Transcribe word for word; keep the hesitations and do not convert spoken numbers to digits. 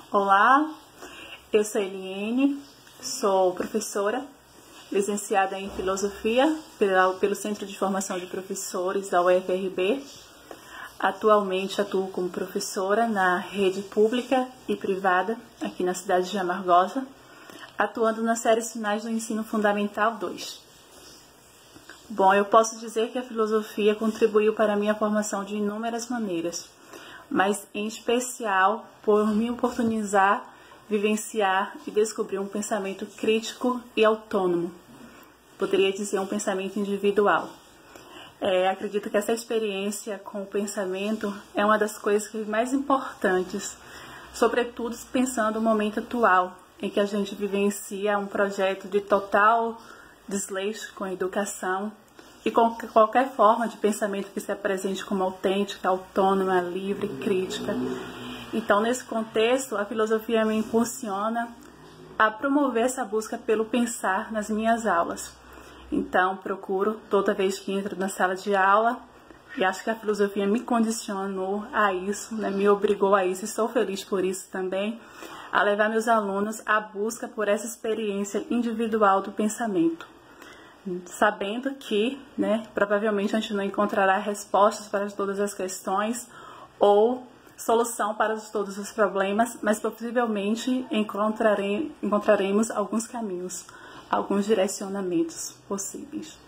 Olá, eu sou Eliene, sou professora, licenciada em Filosofia pela, pelo Centro de Formação de Professores da U F R B. Atualmente atuo como professora na rede pública e privada aqui na cidade de Amargosa, atuando nas séries finais do Ensino Fundamental dois. Bom, eu posso dizer que a filosofia contribuiu para a minha formação de inúmeras maneiras, mas em especial por me oportunizar, vivenciar e descobrir um pensamento crítico e autônomo. Poderia dizer um pensamento individual. É, acredito que essa experiência com o pensamento é uma das coisas mais importantes, sobretudo pensando no momento atual, em que a gente vivencia um projeto de total desleixo com a educação e com qualquer forma de pensamento que se apresente como autêntica, autônoma, livre, crítica. Então, nesse contexto, a filosofia me impulsiona a promover essa busca pelo pensar nas minhas aulas. Então, procuro, toda vez que entro na sala de aula, e acho que a filosofia me condicionou a isso, né, me obrigou a isso, e sou feliz por isso também, a levar meus alunos à busca por essa experiência individual do pensamento. Sabendo que, né, provavelmente a gente não encontrará respostas para todas as questões ou solução para todos os problemas, mas possivelmente encontrare, encontraremos alguns caminhos, alguns direcionamentos possíveis.